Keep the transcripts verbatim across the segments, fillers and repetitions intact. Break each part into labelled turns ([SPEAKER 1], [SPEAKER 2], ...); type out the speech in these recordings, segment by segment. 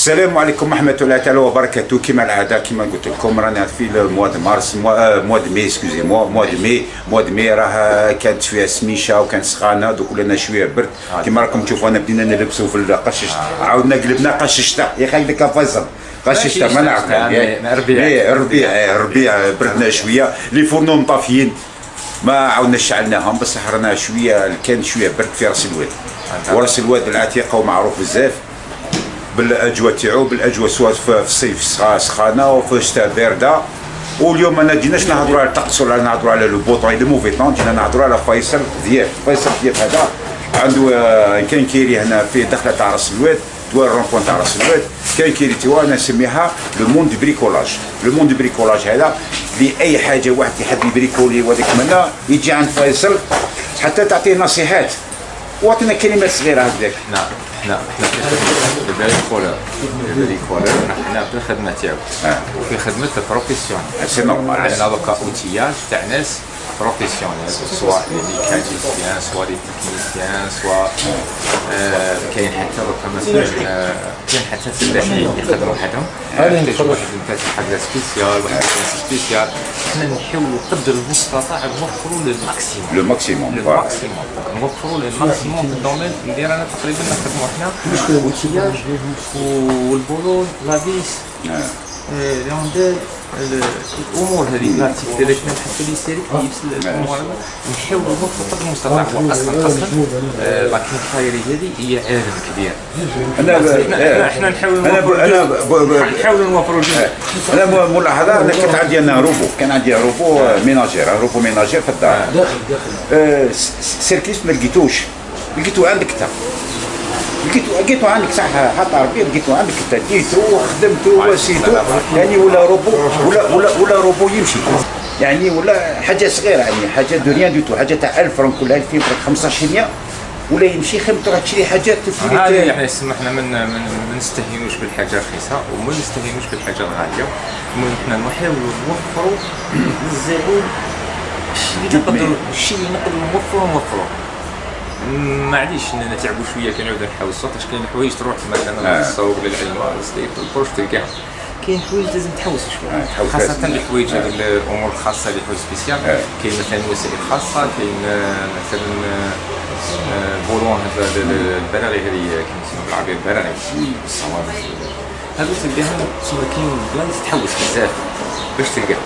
[SPEAKER 1] السلام عليكم ورحمة الله تعالى وبركاته. كما العادة كما قلت لكم رانا في الموا دو مارس موا دو مي اسكوزي موا موا دو مي موا دو مي راه كانت فيها سميشة وكانت سخانة دوك ولنا شوية برد كما راكم تشوفوا انا بدينا نلبسوا في القش عاودنا قلبنا قش الشتاء يا خلي لك فيصل قش الشتاء ما نعرف الربيع الربيع الربيع بردنا شوية لي فورنو مطافيين ما عاودنا شعلناهم بصح رانا شوية كان شوية برد في راس الواد وراس الواد العتيقة ومعروف بزاف بالاجواء تاعو بالاجواء سواء في الصيف سخانه وفي الشتاء بارده. واليوم ما جيناش نهضروا على الطقس ولا نهضروا على لو بوطون لو موفي طون، جينا نهضروا على فيصل ضياف. فيصل ضياف هذا عنده كاين كيري هنا في دخله تاع راس الواد دوار الرونبوان تاع راس الواد كاين كيري تاعو انا نسميها لو موند بريكولاج. لو موند بريكولاج هذا لاي حاجه واحد يحب يبريكولي وهذاك منا يجي عند فيصل حتى تعطيه نصيحات واعطينا كلمات صغيره هكذاك.
[SPEAKER 2] نعم نعم احنا في البريكولور البريكولور حنا في الخدمه تاعو وفي خدمه البروفيسيون
[SPEAKER 1] سي نورمال.
[SPEAKER 2] عندنا دوكا اوتياج تاع ناس بروفيسيونيل سواء لي ميكانيسيان سواء لي تكنيسيان سواء كاين حتى دوكا مثلا كاين حتى فلاحين يخدموا وحدهم يحتاجوا واحد الفاتح حاجه سبيسيال واحد سبيسيال. حنا نحاولوا قدر المستطاع نوفروا لو ماكسيموم
[SPEAKER 1] لو ماكسيموم
[SPEAKER 2] لو ماكسيموم نوفروا لو ماكسيموم في الدومين اللي رانا تقريبا نخدموا حنا الاوتياج والبولون لافيس الهوندال الامور هذه الارتيك ديالك نحطوا لي سيري يبس الامور هذا نحاولوا نوفروا قدر المستطاع. هو اصلا اصلا لاكين خايري هذه هي عالم كبير. انا احنا نحاولوا انا نحاولوا نوفروا الجزء.
[SPEAKER 1] انا ملاحظه انا كانت عندي انا روبو كان عندي روبو ميناجير روبو ميناجير في الدار سيركيس ما لقيتوش لقيتو عندك انت لقيتو لقيتو عندك صح حط عربيه لقيتو عندك انت ديتو وخدمتو وسيتو يعني ولا روبو ولا ولا ولا روبو يمشي يعني ولا حاجه صغيره يعني حاجه دنيا ديتو حاجه تاع ألف فرنك ولا ألفين فرنك خمسطاش مية ولا يمشي خير تروح تشري حاجات تفريط.
[SPEAKER 2] هذه احنا سمحنا من ما نستهينوش بالحاجه الرخيصه وما نستهينوش بالحاجه الغاليه. احنا نحاولوا نوفروا للزبون الشيء اللي نقدروا الشيء اللي نقدروا نوفروا نوفروا. معليش اننا نتعبوا شويه كنعاودوا نحوسوا حيت كاين حوايج تروح مثلا للسوق للعلم البروش تلقاها كاين حوايج لازم تحوس شويه خاصه الحوايج هذه الامور الخاصه اللي حوايج سبيسيال. كاين مثلا وسائل خاصه كاين مثلا بولون هذا البراغي هذه كيسموا بالعربيه البراغي الصوامع هذو تلقاهم تسمى كاين بلان تحوس بزاف باش تلقاه.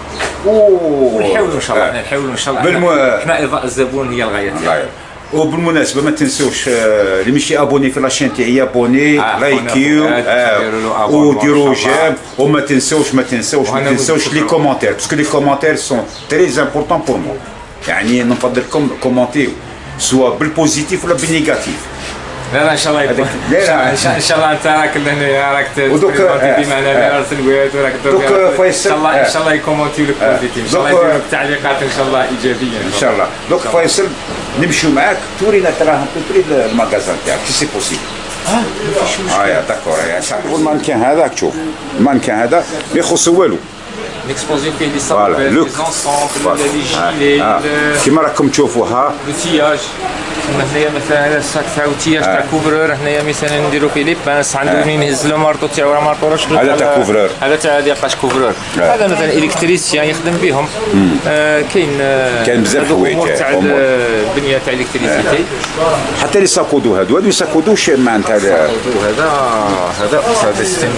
[SPEAKER 2] ونحاولوا ان شاء الله نحاولوا ان شاء الله حنا ارضاء الزبون هي الغايه تاعنا.
[SPEAKER 1] وبالمناسبه ما تنسوش اللي ماشي ابوني في لاشين تاعي ابوني آه لايكيو آه وديروا جيم وما تنسوش ما تنسوش ما تنسوش لي كومونتير باسكو لي كومونتير سون تري امبورطون بور مو. يعني نفضلكم كومونتيو سواء بالبوزيتيف ولا بالنيجاتيف.
[SPEAKER 2] لا لا ان شاء الله يكون لا ان شاء الله انت راك هنا راك تبريمونتي معنا راس الواد وراك
[SPEAKER 1] دوك
[SPEAKER 2] ان شاء الله ان شاء الله يكومونتيو لك بوزيتيف ان شاء الله يديروا التعليقات ان شاء الله ايجابيه
[SPEAKER 1] ان شاء الله. دوك فيصل نمشيو معاك تورينا تراهم توري الماغازان تاعك سي بوسيبل. اه مفيش مشكل. اه يا داكور يا صاحبي. والمانكان هذاك شوف المانكان هذا ما يخص والو.
[SPEAKER 2] نكسبوزي فيه دي سامبل لي زونسومبل لي جيلي
[SPEAKER 1] كيما راكم تشوفوا ها
[SPEAKER 2] لوتياج. هنايا مثلا هذا الساك تاع اوتياج تاع كوفرور هنايا مثلا نديرو فيه لي بانس عنده وين يهز له مارطو تاعو راه مارطو راه
[SPEAKER 1] هذا تاع كوفرور
[SPEAKER 2] هذا تاع ديقاش كوفرور. هذا مثلا الكتريسيان يخدم بهم. كاين
[SPEAKER 1] كاين بزاف حوايج
[SPEAKER 2] تاع البنيه تاع الكتريسيتي
[SPEAKER 1] حتى لي ساكودو هادو هادو يساكودوش معناتها
[SPEAKER 2] هذا هذا هذا هذا ستين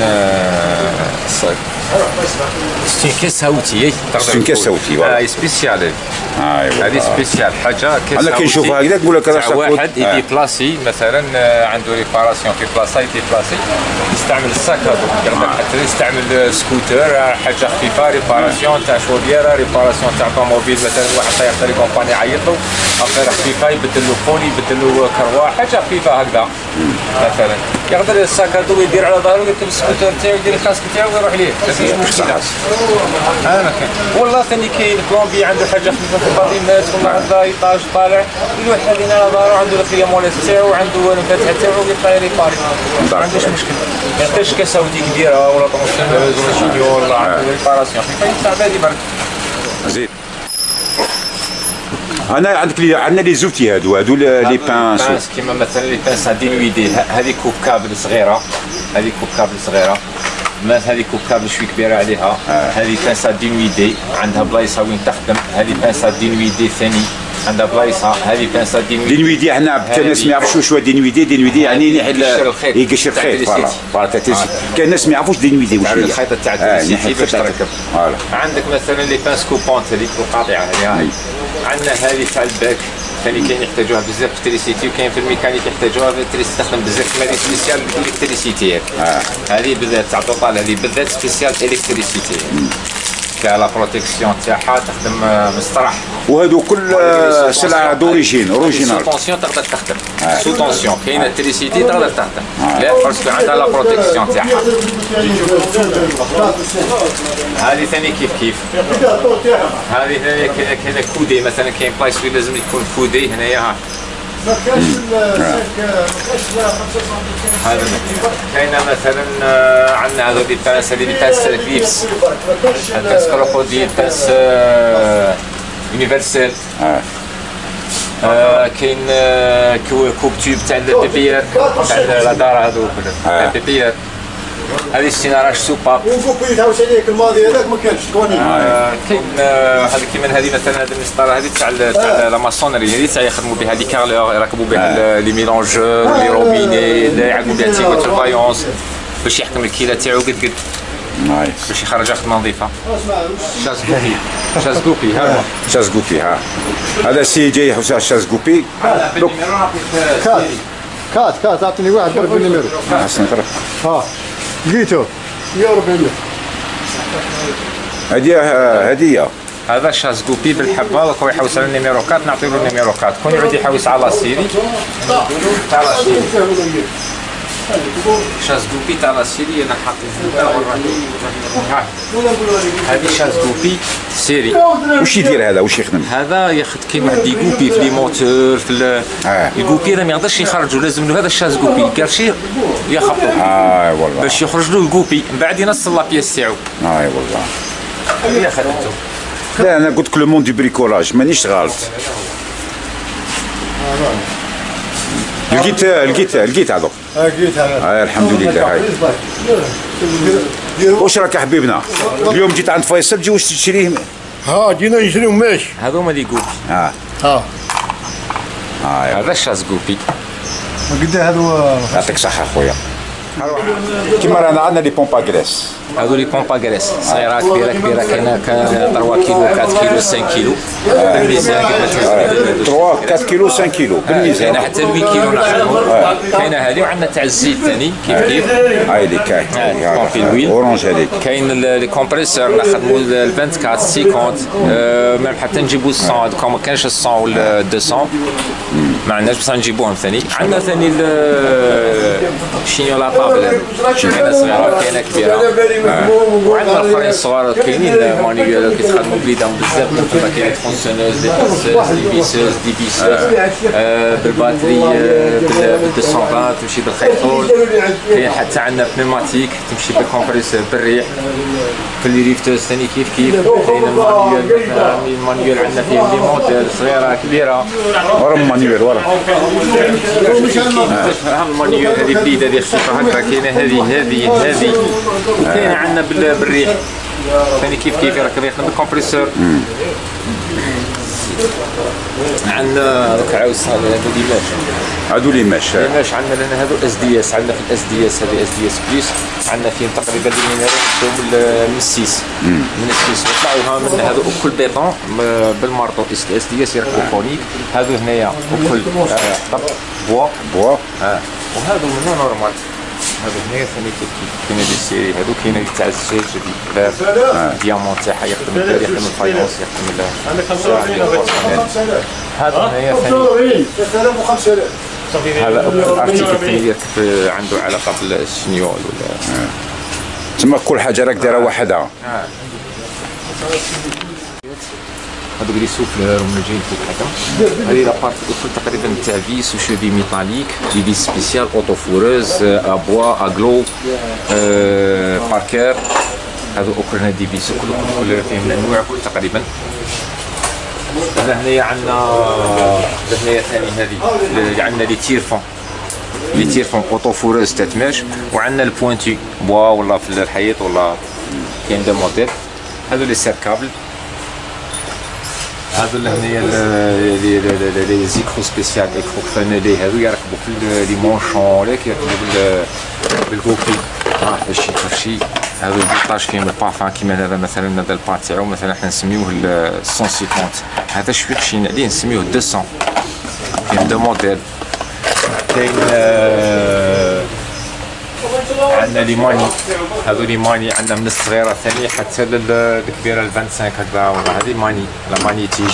[SPEAKER 2] ستين كاس صوتي
[SPEAKER 1] ستين كاس صوتي
[SPEAKER 2] هاي سبيسيال هذه سبيسيال حاجه كاس
[SPEAKER 1] انا كنشوفها هكذاك نقول لك راه
[SPEAKER 2] واحد يدي بلاسي مثلا عنده ريباراسيون في بلاصه يدي بلاسي يستعمل الساك هذا يقدر حتى يستعمل سكوتر حاجه خفيفه ريباراسيون تاع شوديره ريباراسيون تاع طوموبيل مثلا واحد طيح في كومباني عيط له اخر خفيفه يبدل له فوني يبدل له كروه حاجه خفيفه هكذا مثلا يقدر الساك هذا يدير على ظهره ويركب السكوتر تاعو يدير الكاسك تاعو ويروح ليه ما فيش مشكله. انا كاين والله ثاني كاين بلومبي عنده حاجه خفيفه في الباطينات ولا عنده ايطاج طالع يروح هذينا على ظهره عنده الكريمولات تاعو عنده الفاتحه تاعو ويبقى يريباري ما عندوش مشكل. ما يحتاجش كاساوتي كبيره ولا طونسيونيز ولا شينيور ولا عنده ريباراسيون خفيفه يتاع بادي برك.
[SPEAKER 1] زيد انا عندك لي عندنا لي زوتي هادو هادو لي بانس
[SPEAKER 2] كيما مثلا لي بانس دينويدي، هذه كوب كابل صغيره، هذه كوب كابل صغيره، هذه كوب كابل شوي كبيره عليها، هذه بانسا دينويدي عندها بلايصه وين تخدم، هذه بانسا دينويدي ثاني عندها بلايصه، هذه بانسا دينويدي. دينويدي
[SPEAKER 1] حنا الناس ما يعرفوش واش هو دينويدي، دينويدي يعني يقشر الخيط، يقشر الخيط فوالا. كاين الناس ما يعرفوش دينويدي واش هي.
[SPEAKER 2] الخيط تاع التريسيتي باش تركب. عندك مثلا لي بانس كوبونت هذيك القاطعه هذه، عندنا هذه تاع الباك ثاني كاين يحتاجوها بزاف في التريسيتي، وكاين في الميكانيك يحتاجوها في التريسيتي، تخدم بزاف كيما لي سبيسيال الكتريسيتي هذه بالذات تاع توتال، هذه بالذات سبيسيال الكتريسيتي فيها لا بروتيكسيون تاعها، تخدم مسترح.
[SPEAKER 1] وهذو كل سلعه دوريجين اوريجينال.
[SPEAKER 2] سو طونسيون تقدر تخدم، سو طونسيون كاينه التريسيتي تقدر تخدم، لا باسكو عندها لا بروتيكسيون تاعها. هذه ثاني كيف كيف، هذه ثاني كاينه كودي مثلا، كاين بلايص وين لازم يكون كودي هنايا ها. هذا كاينه مثلا عندنا هذو لي بانس، هذه لي بانس كليبس، البانس كروكوديل، بانس يونيفرسال. كاين كوب تيوب تاع البيبيير تاع لا دار، هذو تاع البيبيير. هذه السيناراج سوباب.
[SPEAKER 3] وكوبي تاع عليك الماضي هذاك ما كانش قوانين.
[SPEAKER 2] كاين هذه كيما هذه مثلا، هذه المسطره هذه تاع تاع لا ماسونري، هذه تاع يخدموا بها لي كارلور، يركبوا بها لي ميلونجور لي روبيني، يعلموا بها تيغو سيرفايونس باش يحكم الكيله تاعو قد قد باش يخرج خدمه نظيفه. شازكوبي، شازكوبي ها
[SPEAKER 1] شازكوبي ها هذا سي جاي حسين شازكوبي.
[SPEAKER 3] كات كات كات اعطيني واحد ضرب النيميرو.
[SPEAKER 1] حسن ضرب.
[SPEAKER 3] ها لقيته مية وأربعين.
[SPEAKER 1] هذه هديه.
[SPEAKER 2] هذا شازكوبي بالحبه، دوك هو يحوس على النيميرو أربعة، نعطيو له النيميرو أربعة، كون يعود يحوس على لاسيري تاع لاسيري. شازكوبي تاع لاسيري انا حاطط هذه شازكوبي سيري.
[SPEAKER 1] واش يدير هذا؟ واش يخدم؟
[SPEAKER 2] هذا ياخذ كاين واحد يكوبي في لي موتور في الكوبي، هذا ما يقدرش يخرجوا، لازم له هذا الشازكوبي كارشي يخبطوا
[SPEAKER 1] اه والله
[SPEAKER 2] باش يخرج له الكوبي، من بعد ينصل لابياس تاعو.
[SPEAKER 1] اي والله
[SPEAKER 2] هي خدمته.
[SPEAKER 1] لا انا قلت لك لو مون دو بريكولاج مانيش غلط. لقيت لقيت لقيت هذوك.
[SPEAKER 3] اه لقيت هذا.
[SPEAKER 1] اه الحمد لله. هاي واش راك يا حبيبنا؟ اليوم جيت عند فيصل تجي واش تشريه؟
[SPEAKER 3] ها جينا نشريو ماشي.
[SPEAKER 2] هذوما لي كوبي.
[SPEAKER 1] اه
[SPEAKER 3] ها
[SPEAKER 1] اه
[SPEAKER 2] هذا الشازكوبي.
[SPEAKER 3] قد هذا.
[SPEAKER 1] يعطيك الصحة خويا. كيما رانا عندنا لي بومبا غريس.
[SPEAKER 2] هذو لي بومبا غريس صغيره كبيره كبيره، كاينه ثلاثة كيلو أربعة كيلو خمسة كيلو بالميزان،
[SPEAKER 1] ثلاثة أربعة كيلو خمسة كيلو بالميزان،
[SPEAKER 2] كاينه حتى ثمانية كيلو نخدموا. كاينه هذه، وعندنا تاع الزيت ثاني كيف كيف.
[SPEAKER 1] هاي اللي كاين اورانج هذيك.
[SPEAKER 2] كاين لي كومبريسور نخدموا ال أربعة وعشرين خمسين، ميم حتى نجيبوا مية، هذوك ما كانش مية ولا مئتين ما عندناش، بصح نجيبوهم ثاني. عندنا ثاني الشينيولا طابل، كاينه صغيره كاينه كبيره، وعندنا الاخرين الصغار كاينين مانيوال كيتخدموا بليدهم بزاف، مثلا كاين فونسيونوز دي باسوز دي بيسوز دي بيسوز بالباتري بال مئتين وعشرين تمشي بالخيطول. كاين حتى عندنا بنيماتيك تمشي بالكومبريسور بالريح. في لي ريفتوز ثاني كيف كيف. كاين المانيوال، المانيوال عندنا فيه لي موديل صغيره كبيره.
[SPEAKER 1] ورا المانيوال ورا.
[SPEAKER 2] المانيوال هذه بليده هذه خفيفه هكا، كاينه هذه هذه هذه كاينه عندنا بالريح ثاني كيف كيف يركب يخدم بالكمبريسور. عندنا دوك عاوز هذو لي ماش،
[SPEAKER 1] هذو لي ماش
[SPEAKER 2] لي ماش عندنا لنا هذو اس دي اس، عندنا في الاس دي اس هذه اس دي اس بليس، عندنا فيهم تقريبا لي نيميرو من السيس من السيس وطلعوها من هذو كل بيطون بالمارطو اس دي اس يركبوا كونيك. هذو هنايا كل طب بوا
[SPEAKER 1] بوا
[SPEAKER 2] اه، وهذو منو نورمال. هذو هنايا ثاني كيف كيف كاين هذه السيري، هذو كاين تاع الزجاج هذه ديامون تاعها يخدم الدار، يخدم الفايونس، يخدم هذا هنايا ثاني. هذا الارتيكل ثاني يركب عنده علاقه بالشنيول ولا
[SPEAKER 1] تما كل حاجه راك دايره وحدها.
[SPEAKER 2] هذوك لي سوفلور ومن جايين فوق هكا. هذه لابارتي الكل تقريبا تاع فيس وشوفي ميتاليك، دي فيس سبيسيال اوتو فوريز ابوا اغلو باركر. هذو اوكرنا دي فيس كل كل فيهم الانواع كل تقريبا. هنايا عندنا هنايا ثاني هذه عندنا لي تيرفون لي تيرفون اوتو فوروز تتماش، وعندنا البوينتي بوا ولا في الحيط ولا كاين دو موديل. هذو لي سيركابل، هذو اللي هنايا لي لي زيكرو سبيسيال اكرو فانيلي، هذو يركبوا في لي مونشون ولا كيركبوا بالكوكي اه باش يفرشي. هذو البيطاج فيهم البارفان كيما هذا مثلا، هذا البا تاعو مثلا حنا نسميوه مية وخمسين، هذا شويه خشين عليه نسميوه مئتين. كاين دو موديل، كاين آه عندنا لي ماني، هذو لي ماني عندنا من الصغيره ثاني حتى للكبيره ل خمسة وعشرين هكذا، هذه ماني لا مانيتيج.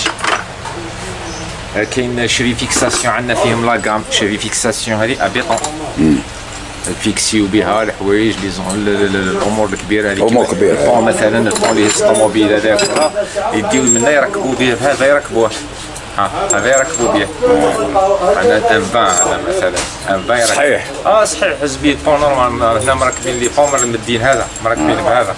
[SPEAKER 2] كاين شري فيكساسيون عندنا فيهم لا غام، شري فيكساسيون هذه ابيطون فيكسيو بها الحوايج لي زون الامور الكبيره هذيك،
[SPEAKER 1] امور كبيره
[SPEAKER 2] مثلا الطون اللي يهز الطوموبيل هذاك يديو منا يركبوا به، هذا يركبوه ها هذا يركبوا به. عندنا ام عشرين هذا مثلا ام عشرين
[SPEAKER 1] صحيح
[SPEAKER 2] اه صحيح حز بيه طون نورمال. هنا مركبين لي طون مدين هذا مركبين بهذا.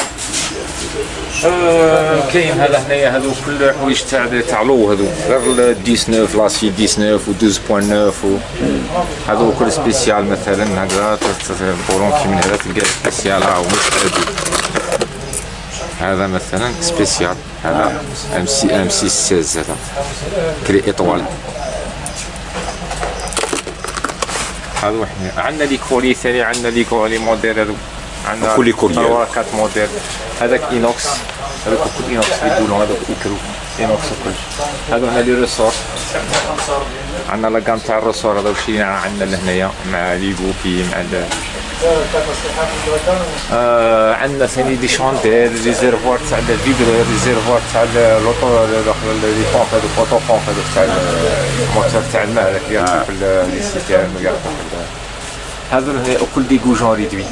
[SPEAKER 2] آه كاين هذا هنايا هذو كل حوايج تاع تاع لو، هذو غير تسعة عشر لاسي تسعة عشر و اثناش فاصلة تسعة هذو كل سبيسيال مثلا هكذا بولون كي من هذا تلقى سبيسيال ها هو مش هذا. هذا مثلا سبيسيال هذا ام سي ام سي ستة عشر هذا كري ايطوال. هذو حنا عندنا لي كولي ثاني، عندنا لي كولي موديل هذو عندنا
[SPEAKER 1] كولي كولي
[SPEAKER 2] أربعة موديل. هذاك اينوكس، هذاك كل اينوكس يدولون هذاك يكرو اينوكس وكل. هذو هنا لي ريسور، عندنا لا كام تاع الريسور هذا وشي عندنا لهنايا مع لي بوكي مع ال آه عندنا ثاني دي شانديل ريزيرفوار تاع الفيبرور، ريزيرفوار تاع لوطو لي بومب هذوك اوتو بومب هذوك تاع الموتور تاع الماء هذاك يركب في لي سيتيرن ويركب. هذو هنا كل دي غوجون ريدوي،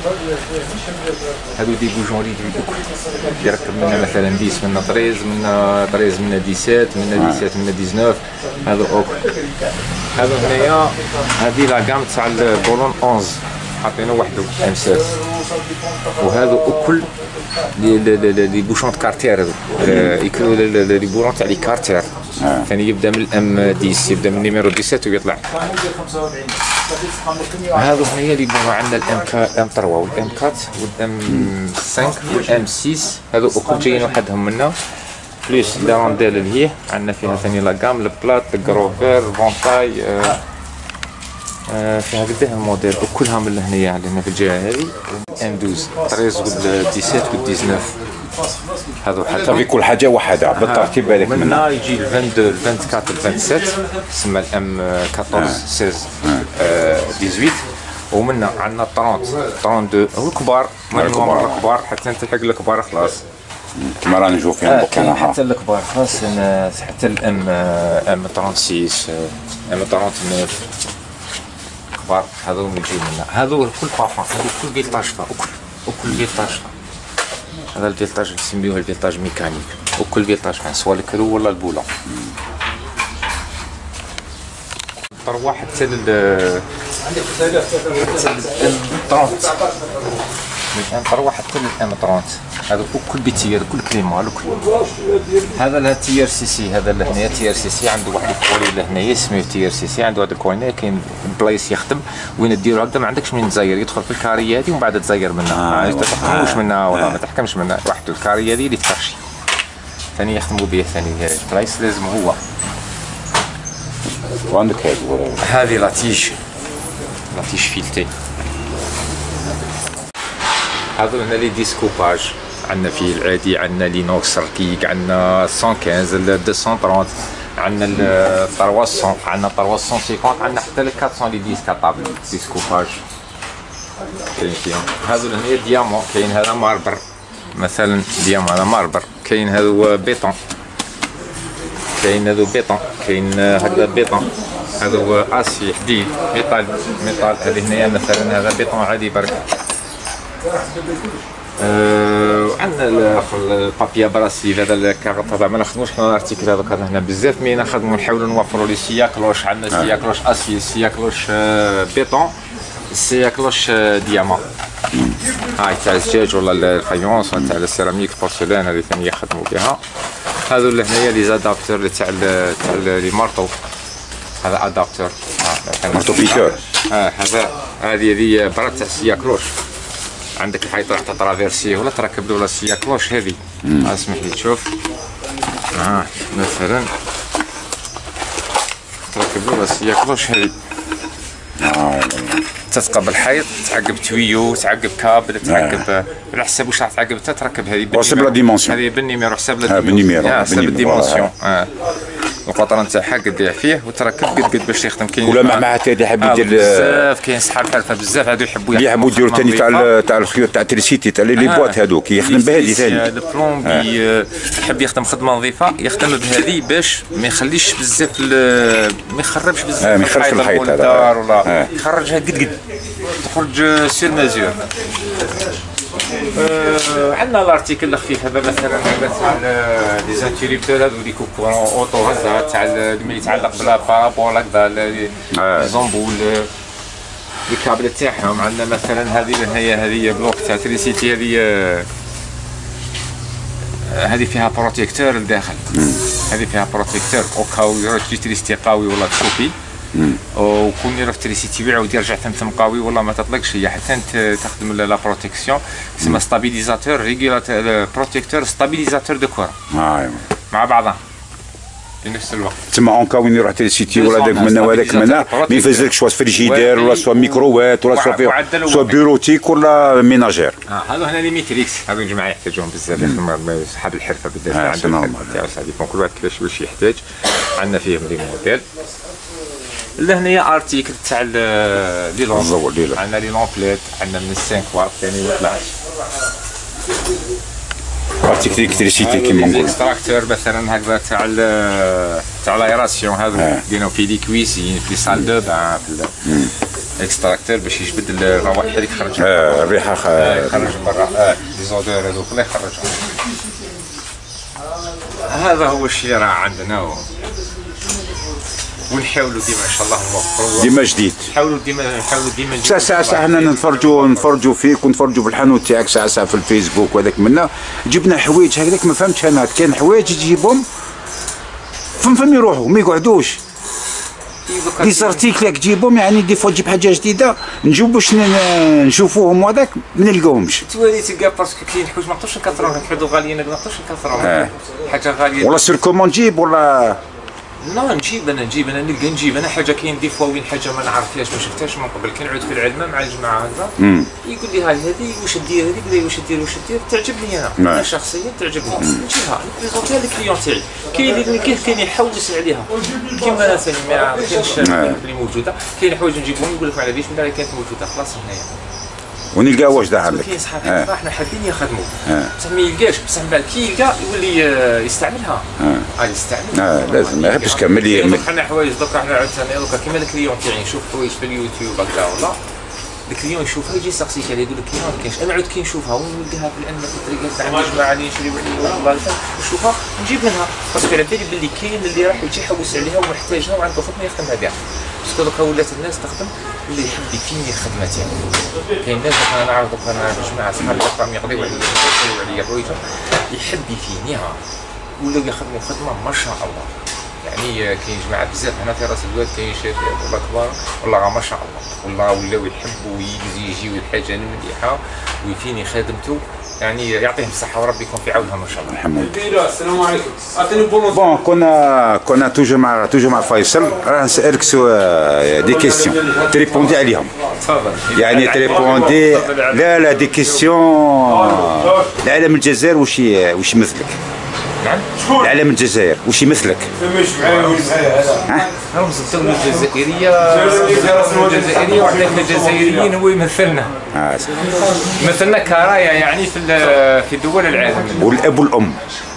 [SPEAKER 2] هذو دي غوجون ريدوي كل يركب منا مثلا عشرة منا ثلاثة عشر منا ثلاثة عشر منا سبعة عشر منا سبعة عشر منا تسعة عشر. هذو اوكل. هذو هنايا هذه لا غام تاع البولون احد عشر حاطينه وحده ام سبعة، وهذو كل لي لي لي بوشون كارتير هذو يكونوا لي بولون تاع لي كارتير ثاني يبدا من الام عشرة يبدا من نيميرو سبعة ويطلع. هذو هنايا اللي بونو عندنا الام ام ثلاثة والام أربعة والام خمسة والام ستة، هذو كل جايين وحدهم منا بليس لا رونديل اللي هي عندنا فيها ثاني لا غام البلات الكروفير فونتاي آه فيها قداه الموديل وكلها من هنايا عندنا في الجهه هذه ام اثناش ثلاثة عشر و سبعة عشر و تسعة عشر. هذو حتى
[SPEAKER 1] في كل حاجه وحده بالترتيب هذاك
[SPEAKER 2] من هنا يجي ال اثنين وعشرين ال أربعة عشر ال سبعة عشر تسمى الام أربعة عشر ستة عشر ثمانية عشر، ومنا عندنا ثلاثين اثنين وثلاثين هو الكبار الكبار الكبار حتى نتلحق الكبار خلاص
[SPEAKER 1] كما رانا نشوف فيهم
[SPEAKER 2] كاين حتى الكبار خلاص حتى الام ام ستة وثلاثين ام تسعة وثلاثين كبار. هذو اللي يجيو منا هذو كل بارفان هذو كل بيلطاج وكل وكل بيلطاج. هذا الفيلتاج نسميوه الفيلتاج ميكانيك، وكل فيلتاج سواء الكرو ولا البولون. تروح حتى لل حتى الام ثلاثين من الام تروح حتى للام ثلاثين هذا كل بيتير كل كليمال وكل. هذا له تي ار سي سي، هذا اللي هنايا تي ار سي سي عنده واحد الكولي اللي هنايا اسمه تي ار سي سي، عنده هذا الكوينه كاين بلايص يخدم وين ديرو هكذا ما عندكش منين تزير، يدخل في الكاريه هذه ومن بعد تزير منها ما تحكموش منها ولا ما تحكمش منها وحده الكاريه هذه اللي تفرشي ثاني يخدموا به ثاني البلايص لازم هو.
[SPEAKER 1] وعندك
[SPEAKER 2] هذه لاتيج لاتيج فيلتي. هذو هنا لي ديسكوباج عندنا فيه العادي، عندنا لينوكس ركيك، عندنا مية وخمسة عشر مئتين وثلاثين، عندنا ال ثلاثمية، عندنا ثلاثمية وخمسين، عندنا حتى ل أربعمية لي ديسك طابل ديسكوباج كاين فيهم. هذو هنا ديامون، كاين هذا ماربر مثلا ديامون هذا ماربر، كاين هذو بيطون، كاين هذو بيطون، كاين هكذا بيطون، هذو اسي حديد ميطال ميطال. هذه هنايا مثلا هذا بيطون عادي برك. أه عندنا البابيا براسيل هذا الكارط هذا ما نخدموش حنا الارتيكل هذاك هنا بزاف، مي نخدمو نحاولو نوفرو لي سياكلوش. عندنا سياكلوش اسي، سياكلوش بيطون، سياكلوش ديامون هاي تاع الزجاج ولا الفايونس تاع السيراميك البورسلان هذه ثاني يخدمو بها. هذو اللي هنايا لي زادابتور اللي تاع تاع لي مارطو. هذا ادابتور
[SPEAKER 1] مارطو بيكور.
[SPEAKER 2] اه هذا هذه هذه برا تاع سيا كلوش. عندك الحيط راح تترافيرسيه ولا تركب له ولا سيا كلوش هذه. اسمح لي تشوف. اه مثلا تركب له ولا سيا كلوش هذه.
[SPEAKER 1] اه
[SPEAKER 2] تثقب الحيط، تعقب تويو، تعقب كابل، تعقب على حسب واش راح تعقب انت تركب هذه
[SPEAKER 1] حسب لا ديمونسيون.
[SPEAKER 2] هذه بالنيميرو حسب لا
[SPEAKER 1] ديمونسيون.
[SPEAKER 2] حسب الديمونسيون. اه القطره نتاعها قد فيه وتركب قد قد باش يخدم. كاين
[SPEAKER 1] ولا مع حتى اللي يحب يدير
[SPEAKER 2] بزاف كاين صحاب حرفه بزاف هذو يحبوا
[SPEAKER 1] يحبوا يديروا ثاني تاع تاع الخيوط تاع التريسيتي تاع لي بواط هذوك يخدم بهذه ثاني.
[SPEAKER 2] البلومبي يحب يخدم خدمه نظيفه يخدم بهذه باش ما يخليش بزاف ما يخربش بزاف
[SPEAKER 1] ما يخربش الحيط
[SPEAKER 2] هذا ولا يخرجها قد قد تخرج سير مازور. أه عندنا الارتيكل الخفيف هذا مثلا هذا تاع لي زانتيريبتور هذو اللي كوكورون اوتو هذا تاع اللي يتعلق بلا بارابول هكذا لي زومبول لي كابل تاعهم. عندنا مثلا هذه هي هذه بلوك تاع تريسيتي هذه هذه فيها بروتيكتور لداخل. هذه فيها بروتيكتور او كاو تجي تريستي قوي ولا تشوفي وكون يروح تريسيتي يعاود يرجع ثمثم قوي والله ما تطلقش هي حتى تخدم لا بروتيكسيون. تسمى ستابيليزاتور ريغولاتور بروتيكتور ستابيليزاتور دو كور مع بعضها في نفس الوقت.
[SPEAKER 1] تسمى اون كا وين يروح تريسيتي ولا داك منا وهذاك منا ما يفزلك شوا فريجيدير ولا سوا ميكرووات ولا سوا سوا بيروتيك ولا ميناجير.
[SPEAKER 2] اه هذو هنا لي ميتريكس هذو الجماعه يحتاجوهم بزاف يخدموا صحاب الحرفه بالذات عندهم الحرفه تاعو سا ديبون كل واحد كيفاش واش يحتاج. عندنا فيهم لي موديل. لهنايا ارتيكل تاع لي لون. عندنا لي لونبليت عندنا من خمسة واط ثاني و اثناش.
[SPEAKER 1] ارتيكل الكتريسيتي كيما نقولوا.
[SPEAKER 2] اكستراكتور مثلا هكذا تاع تاع لايراسيون هذو ديناو في لي كويسين في سال دو بان في الاكستراكتور باش يجبد الروائح اللي تخرج.
[SPEAKER 1] اه الريحه
[SPEAKER 2] يخرج برا. اه لي زودور هذوك الله يخرجهم. هذا هو الشيء اللي راه عندنا ونحاولوا ديما ان شاء الله نوفروا
[SPEAKER 1] ديما جديد.
[SPEAKER 2] نحاولوا ديما نحاولوا ديما
[SPEAKER 1] ساعه ساعه ساعه حنا نتفرجوا نتفرجوا فيك ونتفرجوا في الحانوت تاعك ساعه ساعه في الفيسبوك وهذاك منا جبنا حوايج هكذاك ما فهمتش انا كاين حوايج تجيبهم فم فم يروحوا ما يقعدوش. دي زارتيكل تجيبهم يعني دي فوا تجيب حاجه جديده نجيو باش نشوفوهم وهذاك ما نلقاوهمش.
[SPEAKER 2] توالي تلقى باسكو كاين حوايج ما نقدروش نكثروهم حدو غاليين ما نقدروش نكثروهم. حاجه غاليه
[SPEAKER 1] ولا سير كومون نجيب ولا
[SPEAKER 2] لا نجيب انا نجيب انا نلقى نجيب انا حاجه كاين دي فوا وين حاجه ما نعرفهاش ما شفتهاش من قبل. كنعود في العلمه مع الجماعه هكذا يقول لي هاي هذه واش دير هذيك يقول لي واش دير واش دير تعجبني انا انا شخصيا تعجبني نجيبها نبريزونتيها للكليون تاعي. كاين اللي كيف كاين يحوس عليها كيما انا ثاني ما كاينش اللي موجوده. كاين حوايج نجيبهم يقول لك على ليش من كانت موجوده خلاص هنايا
[SPEAKER 1] ونلقى واش داعر لك.
[SPEAKER 2] كاين صحاب حرفه احنا حابين يخدموا بصح ما يلقاش بصح من بعد كي يلقى يولي يستعملها. اه يستعملها.
[SPEAKER 1] اه لازم ما يحبش كمل.
[SPEAKER 2] حنا حوايج دوكا حنا عاوتاني دوكا كيما الكليون تاعي نشوف حوايج في اليوتيوب هكذا ولا الكليون يشوفها يجي يسقسيك عليها يقول لك ما كاينش. انا عاد كي نشوفها ونلقاها في الان في الطريقات تاع الجماعه اللي يشريو عليها والله نشوفها نجيب منها باسكو على بالي بلي كاين اللي راح يجي يحوس عليها ومحتاجها وعنده خدمه يخدمها بها. باسكو دوكا ولات الناس تخدم اللي يحب يفيني الخدمه تاعو. كاين ناس انا نعرف دوكا انا جماعه صحابي راهم يقضيو عليا يقضيو عليا حوايج يحب يفينيها ولاو يخدموا خدمه ما شاء الله. يعني كاين جماعه بزاف هنا في راس الواد كاين شباب والله كبار والله ما شاء الله والله ولاو يحبوا ويجي يجيو الحاجه المليحه ويفيني خدمته يعني يعطيهم الصحه وربي يكون في عونها ما شاء الله.
[SPEAKER 1] الحمد
[SPEAKER 4] لله. السلام عليكم. اعطيني بون.
[SPEAKER 1] بون كنا كنا توجو مع توجو مع فيصل راه نسالك سو دي كيستيون تريبوندي عليهم.
[SPEAKER 2] تفضل.
[SPEAKER 1] يعني تريبوندي لا لا دي كيستيون العالم الجزائر واش واش مثلك؟
[SPEAKER 2] نعم.
[SPEAKER 1] العالم الجزائر واش يمثلك؟
[SPEAKER 2] ها؟ رمز الدولة الجزائرية الجزائرية وحنا كجزائريين هو يمثلنا.
[SPEAKER 1] اه
[SPEAKER 2] مثلنا كرايا يعني في في دول العالم.
[SPEAKER 1] والاب والام.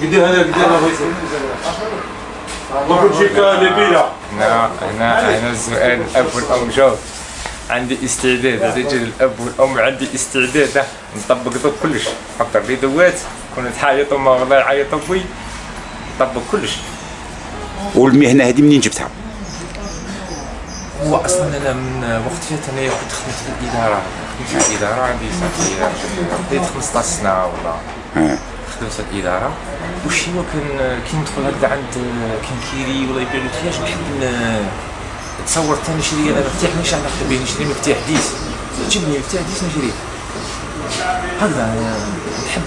[SPEAKER 2] هنا هنا هنا السؤال الاب والام جاوب. عندي استعداد رجل الاب والام عندي استعداد نطبق ضد كلش. حضر لي دوات كون تحايطوا ما والله يعيطوا بي نطبق كلش.
[SPEAKER 1] والمهنه هذه منين جبتها؟
[SPEAKER 2] هو اصلا انا من وقت فات انا كنت خدمت في الاداره خدمت في الاداره عندي صافي بديت خمسطاش سنه ولا فلوس الاداره. والشيوا كان كي ندخل هكذا عند كان كيري ولا يبيع المفتاح نحب نتصور حتى نشري انا مفتاح ماشي على نقدر به نشري مفتاح ديس جبني مفتاح ديس نشريه هكذا نحب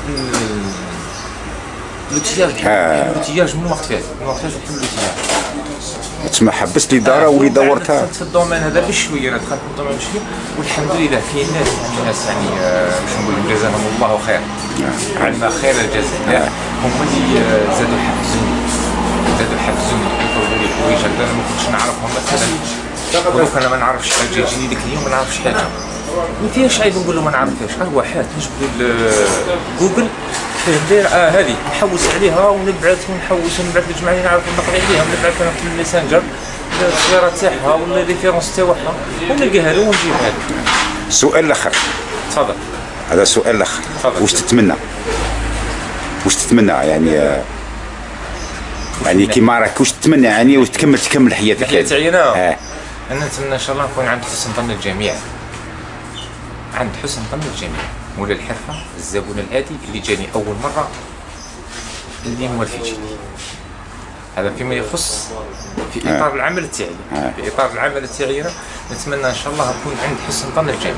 [SPEAKER 2] لوتياج لوتياج من وقت فات من وقت فات نحب لوتياج.
[SPEAKER 1] تسمى حبست الاداره واللي دورتها
[SPEAKER 2] دخلت في الدومين هذا بشويه انا دخلت في الدومين بشويه والحمد لله فيه ناس يعني ناس يعني باش نقول جزاهم الله خير عندنا خير الجزاء هم اللي زادوا حفزوني زادوا حفزوني يقولوا لي حوايج هكذا انا ما كنتش نعرفهم مثلا ودوك انا ما نعرفش حاجه يجيني ديك اليوم ما نعرفش حاجه ما فيهاش عيب نقول له ما نعرفهاش ها هو حات نجبدوا جوجل فيه داير اه هذه نحوس عليها ونبعث ونحوس ونبعث للجماعه اللي نعرف نقرا عليها ونبعث انا في الميسنجر الصيغه تاعها ولا ريفيرونس تاعها ونلقاها له ونجيبها له.
[SPEAKER 1] السؤال الاخر
[SPEAKER 2] تفضل.
[SPEAKER 1] هذا السؤال الاخر واش تتمنى واش تتمنى يعني يعني كيما راك واش تتمنى يعني واش تكمل تكمل حياتك
[SPEAKER 2] حياتي تاعي انا
[SPEAKER 1] اه
[SPEAKER 2] انا نتمنى ان شاء الله نكون عند حسن ظن الجميع عند حسن ظن الجميع مولا الحرفه الزبون الهادي اللي جاني اول مره اللي موالفي يجيني هذا فيما يخص في اطار آه. العمل تاعي آه. في اطار العمل تاعي نتمنى ان شاء الله نكون عند حسن ظن الجميع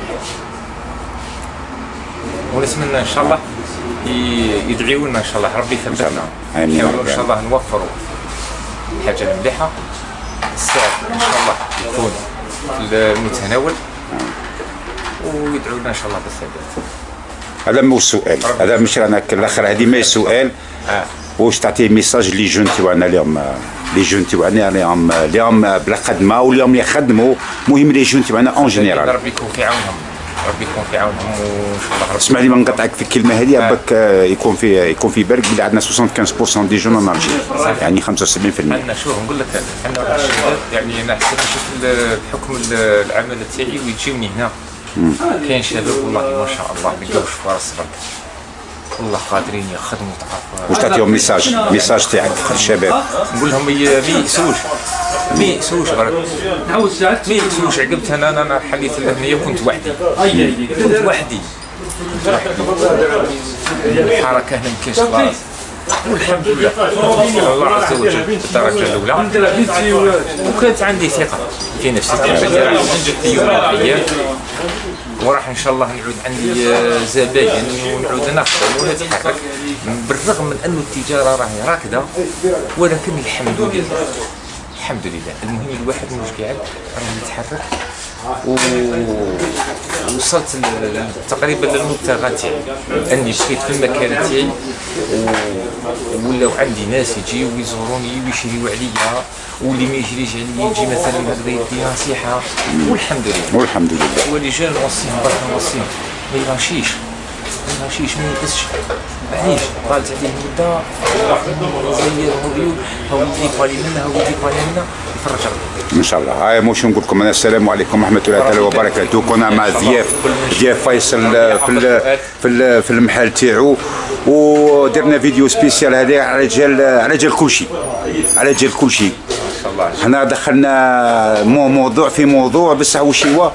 [SPEAKER 2] ونتمنى ان شاء الله يدعيوا لنا ان شاء الله ربي يثبتنا نحاولوا ان شاء الله نوفروا الحاجه المليحه السعر ان شاء الله يكون في المتناول ويدعوا لنا ان شاء الله بالثبات.
[SPEAKER 1] هذا مو السؤال هذا مش رانا الاخر هذه ما السؤال
[SPEAKER 2] آه.
[SPEAKER 1] واش تعطي ميساج لي جون تاعنا اليوم لي جون تاعنا اليوم اليوم بلا خدمه واليوم يخدموا المهم لي جون تاعنا اون جينيرال
[SPEAKER 2] ربي يكون في عونهم ربي يكون في عونهم وان شاء الله.
[SPEAKER 1] اسمح لي ما نقطعك في الكلمه هذه عباك يكون في يكون في بالك بلي عندنا خمسة وخمسين بالمئة دي جون اون الجيري يعني خمسة وسبعين بالمئة.
[SPEAKER 2] عندنا شوف نقول لك عندنا الشباب يعني انا حسيت نشوف بحكم العمل تاعي ويجيوني هنا كاين شباب والله ما شاء الله ما لقاوش فرص برك والله قادرين يخدموا تعرف.
[SPEAKER 1] واش تعطيهم ميساج ميساج تاعك للشباب؟
[SPEAKER 2] نقول لهم ما يأسوش ما يأسوش برك نعاود ساعات ما يأسوش عقبت انا انا حليت الأهمية كنت وحدي كنت وحدي كنت وحدي الحركة هنا ما كاينش خلاص والحمد لله الله عز وجل في الدرجة الأولى وكانت عندي ثقة في نفسي بلي راح ننجح في يوم من الأيام وراح ان شاء الله نعود عندي زباين ونعود نخدم ونتحرك بالرغم من انه التجاره راهي راكده ولكن الحمد لله الحمد لله المهم الواحد مش قاعد راه يتحرك ووصلت تقريبا للمبتغى تاعي اني مشيت في المكان تاعي ولاو عندي ناس يجيو ويزوروني ويشريو عليا واللي ما يجريش عليا يجي مثلا هكذا يدي نصيحه والحمد لله
[SPEAKER 1] والحمد لله.
[SPEAKER 2] واللي جا نوصيهم برك نوصيهم ما يغاشيش ما يغاشيش ما ييأسش معليش طالت عليه مده زير العيون هاو يديك بالي منا هاو يديك بالي منا يفرج ربي
[SPEAKER 1] ان شاء الله. هاي موش نقول لكم انا السلام عليكم ورحمه الله تعالى وبركاته. كنا مع ضياف ضياف فيصل في في في المحل تاعو ودرنا فيديو سبيسيال هذا على جال على جال كل شيء على جال كل شيء. حنا دخلنا مو موضوع في موضوع بصح واش هو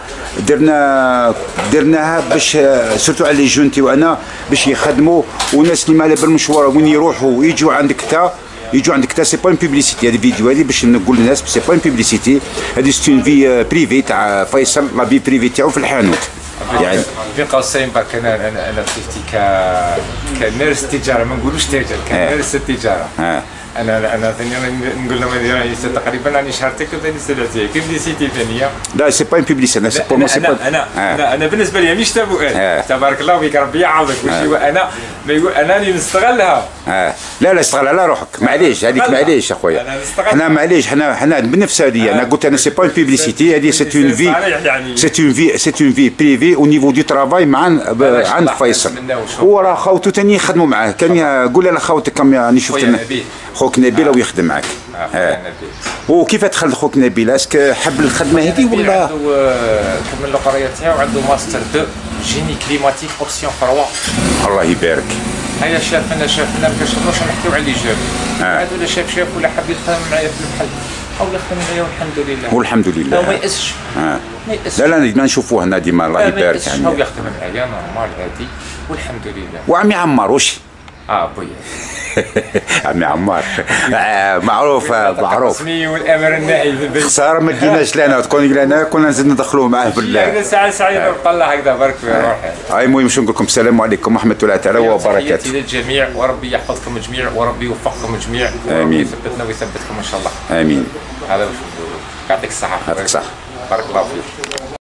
[SPEAKER 1] درنا درناها باش سورتو على لي جون تاعنا باش يخدموا والناس اللي مالا بالمشوار وين يروحوا يجوا عندك تا يجوا عندك تا سي با اون بوبليسيتي. هذه الفيديو هذه باش نقول للناس سي با اون بوبليسيتي هذه سي اون في بريفي تاع فيصل لا في بريفي تاعو في الحانوت يعني
[SPEAKER 2] في قوسين برك انا انا انا صفتي ك كمارس التجاره ما نقولوش تاجر كمارس التجاره. انا انا ثاني نقول لهم راني تقريبا راني شهرتك ثاني سنتين بيبليسيتي ثانيه.
[SPEAKER 1] لا سي با بيبليسيتي انا سي بور
[SPEAKER 2] انا انا انا انا بالنسبه لي مش تبوءات تبارك الله فيك ربي يعوضك واش انا انا اللي نستغلها.
[SPEAKER 1] اه لا لا استغل على روحك معليش هذيك معليش اخويا حنا معليش حنا حنا بالنفس هذه انا قلت انا سي با بيبليسيتي هذه سي اون في سي اون في سي اون في بريفي او نيفو دو ترافاي مع عند فيصل هو راه خاوته ثاني يخدموا معاه كان قول لنا خاوتك كم راني شفت خوك نبيل ويخدم معك. اه وكيف دخل خوك نبيل اسك حب الخدمه هذه ولا
[SPEAKER 2] كمل القرايه تاعو عنده ماستر دو جيني كليماتيك اوبسيون ثلاثة.
[SPEAKER 1] الله يبارك.
[SPEAKER 2] هيا شافنا شافنا ما كنشوفوش نحكيو على لي جون عاد ولا شاف شاف ولا حب يخدم معايا في المحل او يخدم معايا والحمد لله
[SPEAKER 1] والحمد لله
[SPEAKER 2] ما يأسش
[SPEAKER 1] اه لا لا ديما نشوفوه هنا ديما الله يبارك
[SPEAKER 2] يعني هو يخدم معايا نورمال عادي والحمد لله.
[SPEAKER 1] وعمي عمار واش
[SPEAKER 2] اه بويا
[SPEAKER 1] عمي عمار آه، معروف معروف
[SPEAKER 2] الرسمي والامر النهي في البيت.
[SPEAKER 1] خساره ما جيناش لنا تكون لنا كنا نزيد ندخلوه معاه بالله.
[SPEAKER 2] هكذا ساعه سعيده نبقى الله هكذا بارك في روحي.
[SPEAKER 1] هاي المهم شو نقول لكم السلام عليكم ورحمه الله تعالى وبركاته.
[SPEAKER 2] تحياتي للجميع وربي يحفظكم الجميع وربي يوفقكم الجميع.
[SPEAKER 1] آمين.
[SPEAKER 2] يثبتنا ويثبتكم ان شاء الله.
[SPEAKER 1] امين.
[SPEAKER 2] هذا واش نقولوا. يعطيك الصحه.
[SPEAKER 1] يعطيك الصحه.
[SPEAKER 2] بارك الله فيك.